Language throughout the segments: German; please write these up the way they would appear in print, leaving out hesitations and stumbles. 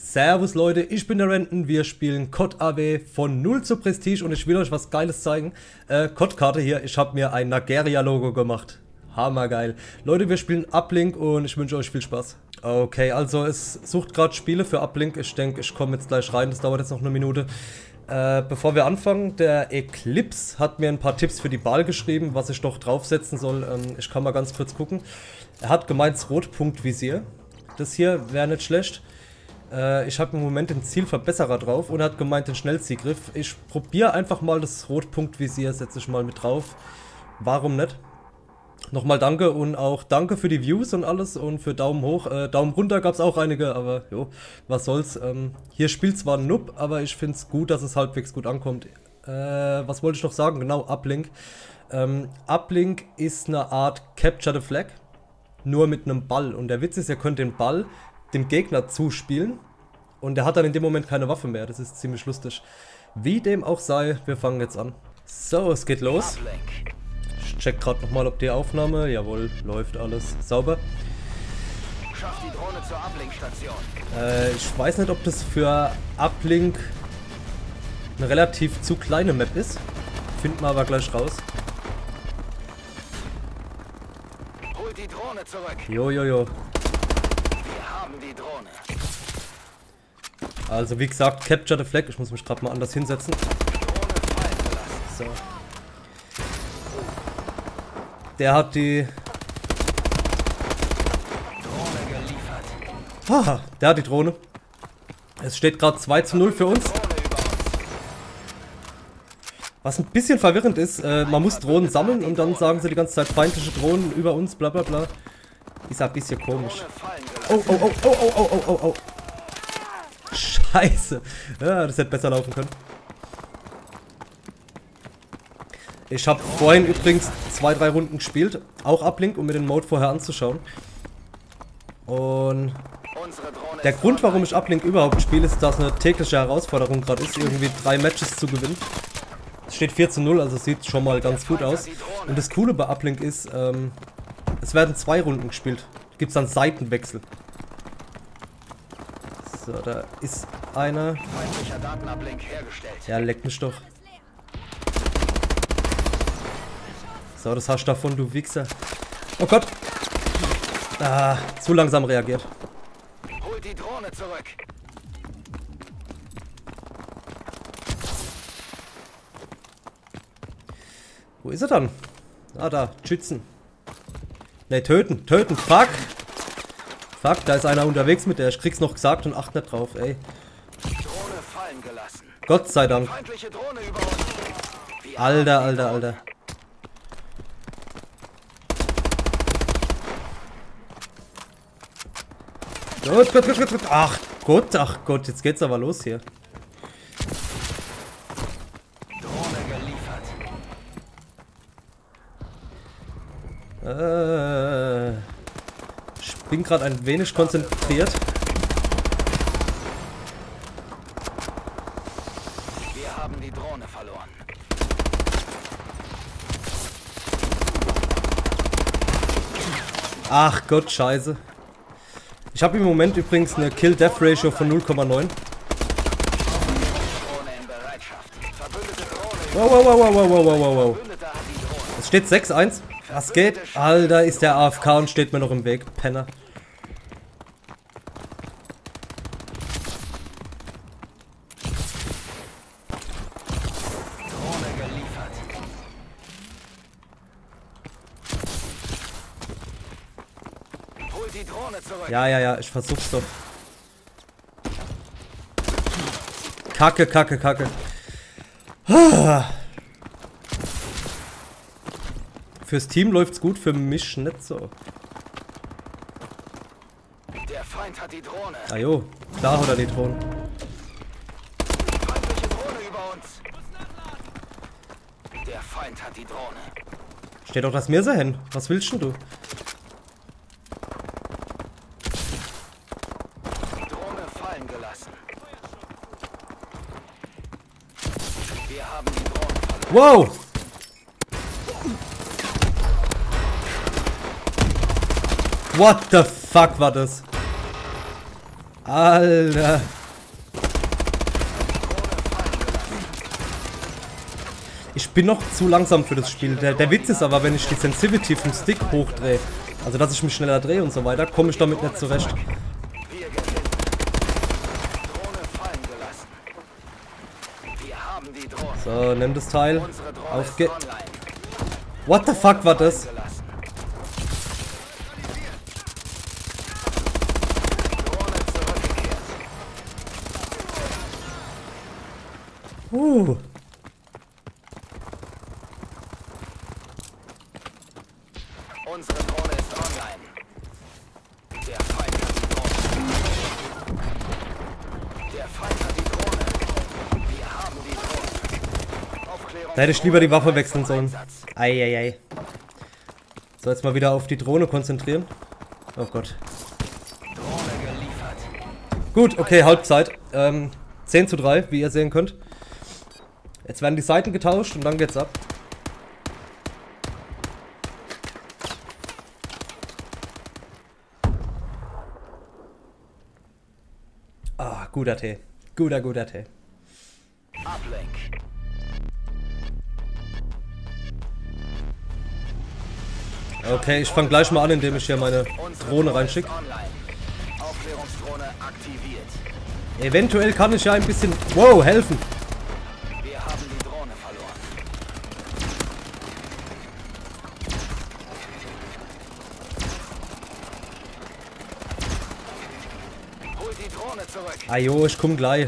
Servus Leute, ich bin der Renten, wir spielen COD AW von 0 zu Prestige und ich will euch was Geiles zeigen. COD-Karte hier, ich habe mir ein Nageria-Logo gemacht. Hammergeil. Leute, wir spielen Uplink und ich wünsche euch viel Spaß. Okay, also es sucht gerade Spiele für Uplink. Ich denke, ich komme jetzt gleich rein, das dauert jetzt noch eine Minute. Bevor wir anfangen, der Eclipse hat mir ein paar Tipps für die Ball geschrieben, was ich doch draufsetzen soll. Ich kann mal ganz kurz gucken. Er hat gemeint, das Rotpunktvisier. Das hier wäre nicht schlecht. Ich habe im Moment den Zielverbesserer drauf und er hat gemeint den Schnellzielgriff. Ich probiere einfach mal das Rotpunktvisier, setze ich mal mit drauf. Warum nicht? Nochmal danke und auch danke für die Views und alles und für Daumen hoch. Daumen runter gab es auch einige, aber jo, was soll's. Hier spielt zwar ein Noob, aber ich finde es gut, dass es halbwegs gut ankommt. Was wollte ich noch sagen? Genau, Uplink. Uplink ist eine Art Capture the Flag, nur mit einem Ball. Und der Witz ist, ihr könnt den Ball dem Gegner zuspielen und der hat dann in dem Moment keine Waffe mehr. Das ist ziemlich lustig. Wie dem auch sei, wir fangen jetzt an. So, es geht los. Ich check gerade nochmal, ob die Aufnahme, jawohl, läuft alles sauber. Schaff die Drohne zur Uplink-Station. Ich weiß nicht, ob das für Uplink eine relativ zu kleine Map ist. Finden wir aber gleich raus. Holt die Drohne zurück. Jojojo. Wir haben die Drohne. Also wie gesagt, Capture the Flag. Ich muss mich gerade mal anders hinsetzen. Drohne fallen gelassen. So. Der hat die... Drohne geliefert. Haha, der hat die Drohne. Es steht gerade 2 zu 0 für uns. Drohne über uns. Was ein bisschen verwirrend ist, man muss Drohnen sammeln und dann sagen sie die ganze Zeit feindliche Drohnen über uns, bla bla bla. Ist ein bisschen komisch. Drohne fallen Oh, gelassen. oh, oh, oh, oh, oh, oh, oh. Scheiße. Ja, das hätte besser laufen können. Ich habe vorhin übrigens 2-3 Runden gespielt, auch Uplink, um mir den Mode vorher anzuschauen. Und Unsere Drohne der ist Grund, warum ich online. Uplink überhaupt spiele, ist, dass eine tägliche Herausforderung gerade ist, irgendwie 3 Matches zu gewinnen. Es steht 4 zu 0, also sieht schon mal ganz gut aus. Und das Coole bei Uplink ist, es werden 2 Runden gespielt. Gibt es dann Seitenwechsel. So, da ist einer. Feindlicher Datenuplink hergestellt. Ja, leck mich doch. So, das hast du davon, du Wichser. Oh Gott. Ah, zu langsam reagiert. Holt die Drohne zurück. Wo ist er dann? Ah, da. Schützen. Ne, töten. Töten. Fuck. Fuck, da ist einer unterwegs mit der. Ich krieg's noch gesagt und acht nicht drauf, ey. Drohne fallen gelassen. Gott sei Dank. Feindliche Drohne über uns. Wir Alter, haben die Alter, Drohne. Alter. Gut, gut, gut, gut, gut. Ach Gott, jetzt geht's aber los hier. Drohne geliefert. Ich bin gerade ein wenig konzentriert. Wir haben die Drohne verloren. Ach Gott, scheiße. Ich habe im Moment übrigens eine Kill-Death-Ratio von 0,9. Drohne in Bereitschaft. Verbündete Drohne über Wow, wow, wow, wow, wow, wow, wow, wow. Verbündete hat die Drohne. Es steht 6-1. Was geht? Alter, ist der AFK und steht mir noch im Weg. Penner. Drohne geliefert. Holt die Drohne zurück. Ja, ja, ja, ich versuch's doch. Kacke, kacke, kacke. Ah. Fürs Team läuft's gut, für mich nicht so. Der Feind hat die Drohne. Ah jo, klar hat er die Drohnen. Feindliche Drohne über uns. Der Feind hat die Drohne. Steht doch das mir so hin. Was willst denn du? Drohne fallen gelassen. Wir haben die Drohne verloren. Wow! What the fuck war das? Alter. Ich bin noch zu langsam für das Spiel. Der Witz ist aber, wenn ich die Sensitivity vom Stick hochdrehe, also dass ich mich schneller drehe und so weiter, komme ich damit nicht zurecht. So, nimm das Teil. Auf geht. What the fuck war das? Unsere Drohne ist online. Der Feind hat die Drohne. Der Feind hat die Drohne. Wir haben die Drohne. Aufklärung. Da hätte ich lieber die Waffe wechseln sollen. Eieiei. So, jetzt mal wieder auf die Drohne konzentrieren. Oh Gott. Drohne geliefert. Gut, okay, Halbzeit. 10:3, wie ihr sehen könnt. Jetzt werden die Seiten getauscht und dann geht's ab. Ah, guter Tee. Guter Tee. Ablenk. Okay, ich fange gleich mal an, indem ich hier meine Drohne reinschicke. Aufklärungsdrohne aktiviert. Eventuell kann ich ja ein bisschen, wow, helfen. Wir haben die Drohne verloren. Hol die Drohne zurück. Ajo, ich komm gleich.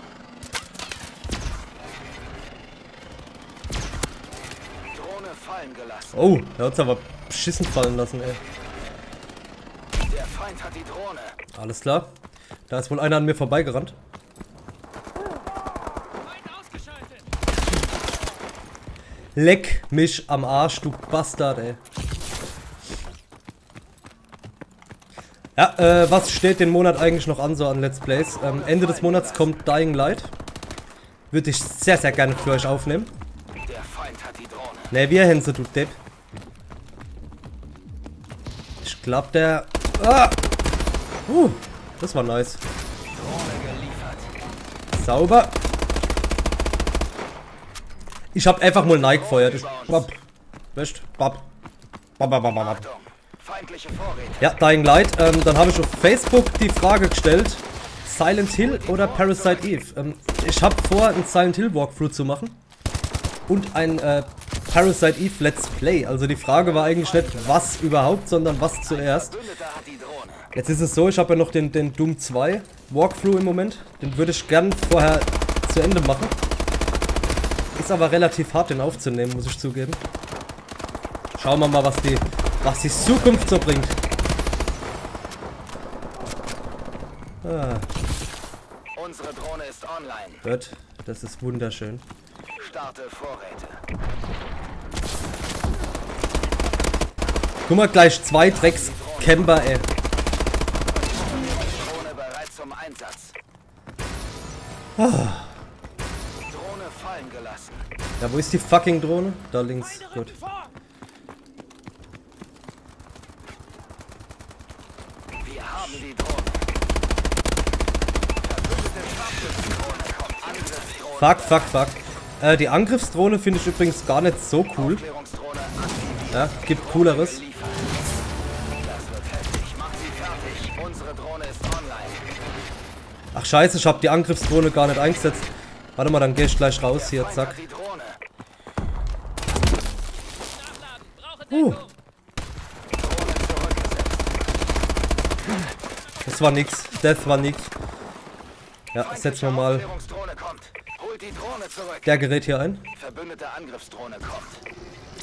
Drohne fallen gelassen. Oh, er hat's aber beschissen fallen lassen, ey. Der Feind hat die Drohne. Alles klar. Da ist wohl einer an mir vorbeigerannt. Leck mich am Arsch, du Bastard, ey. Ja, was steht den Monat eigentlich noch an, so an Let's Plays? Ende des Monats kommt Dying Light. Würde ich sehr, sehr gerne für euch aufnehmen. Der Feind hat die Drohne. Ne, wir Hänse, du Depp. Ich glaub, der... Ah! Das war nice. Drohne geliefert. Sauber. Ich hab einfach mal Nike gefeuert. Ich... Bap. Weißt? Bap. Bap, bap, bap, bap. Achtung. Feindliche Vorräte. Ja, Dying Light. Dann habe ich auf Facebook die Frage gestellt, Silent Hill oder Parasite Eve. Ich habe vor, einen Silent Hill Walkthrough zu machen und ein Parasite Eve Let's Play. Also die Frage war eigentlich nicht, was überhaupt, sondern was zuerst. Verbündeter hat die Drohne. Jetzt ist es so, ich habe ja noch den Doom 2 Walkthrough im Moment. Den würde ich gern vorher zu Ende machen. Ist aber relativ hart, den aufzunehmen, muss ich zugeben. Schauen wir mal, was die Zukunft so bringt. Ah, Unsere Drohne ist online. gut, das ist wunderschön. Starte Vorräte. Guck mal, gleich 2 Drecks-Camper, ey. Drohne bereit zum Einsatz. Drohne fallen gelassen. Ja, wo ist die fucking Drohne? Da links, gut. Wir haben die Drohne. Verbündete Kampfdrohne kommt. Angriffsdrohne. Fuck. Die Angriffsdrohne finde ich übrigens gar nicht so cool. Aufklärungsdrohne aktiviert. Ja, gibt cooleres. Geliefert. Das wird heftig. Mach sie fertig. Unsere Drohne ist online. Ach scheiße, ich habe die Angriffsdrohne gar nicht eingesetzt. Warte mal, dann gehe ich gleich raus hier, Feind zack. hat die Drohne. Drohne zurückgesetzt. Das war nix. Das war nix. Ja, setzen wir mal Aufklärungsdrohne kommt. Holt die Drohne zurück. der Gerät hier ein. Verbündete Angriffsdrohne kommt.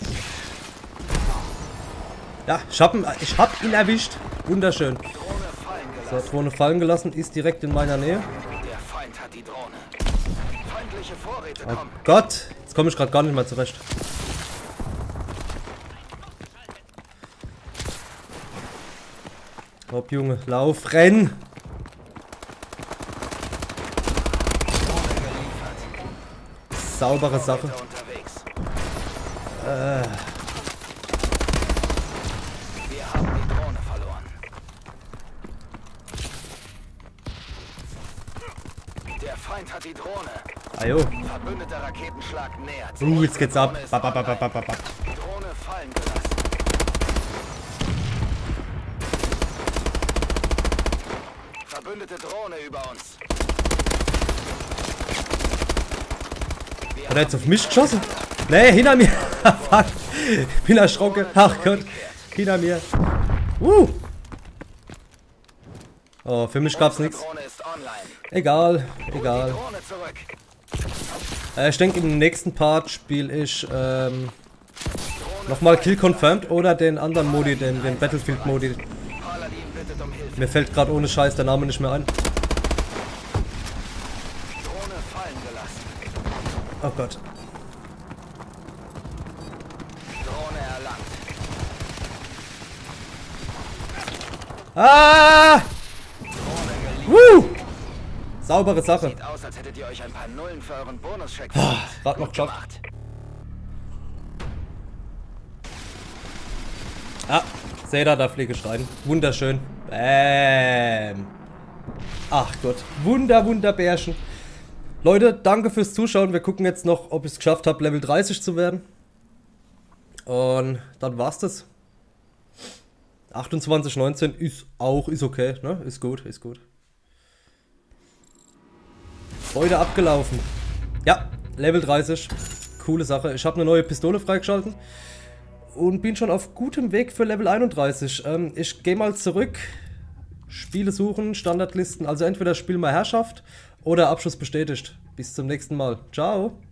Ja, ich hab ihn erwischt. Wunderschön. Drohne fallen So, gelassen. Drohne fallen gelassen, ist direkt in meiner Nähe. Der Feind hat die Drohne. Feindliche Vorräte Oh kommen. Gott, jetzt komme ich gerade gar nicht mehr zurecht. Hopp, Junge, lauf, renn! Saubere Sache. Vorräte unterwegs. Wir haben die Drohne verloren. hat die Drohne. Ajo. Verbündeter Raketenschlag nähert. Jetzt geht's ab. Die Drohne fallen gelassen. Verbündete Drohne über uns. Hat er jetzt auf mich geschossen? Nee, hinter mir. Fuck. Ich bin erschrocken. Ach Gott. Hinter mir. Oh, für mich gab's nichts. Egal, egal. Ich denke, im nächsten Part spiele ich nochmal Kill Confirmed oder den anderen Modi, den Battlefield Modi. Mir fällt gerade ohne Scheiß der Name nicht mehr ein. Oh Gott. Ah! Saubere Sache. Sieht aus, als hättet ihr euch ein paar Nullen für euren Bonuscheck Gerade noch geschafft. Ah, seht ihr, da fliege ich rein. Wunderschön. Bäm. Ach Gott. Wunderbärchen. Leute, danke fürs Zuschauen. Wir gucken jetzt noch, ob ich es geschafft habe, Level 30 zu werden. Und dann war's das. 28,19 ist okay, ne? Ist gut. Freude abgelaufen. Ja, Level 30. Coole Sache. Ich habe eine neue Pistole freigeschalten. Und bin schon auf gutem Weg für Level 31. Ich gehe mal zurück. Spiele suchen, Standardlisten. Also entweder Spiel mal Herrschaft oder Abschluss bestätigt. Bis zum nächsten Mal. Ciao.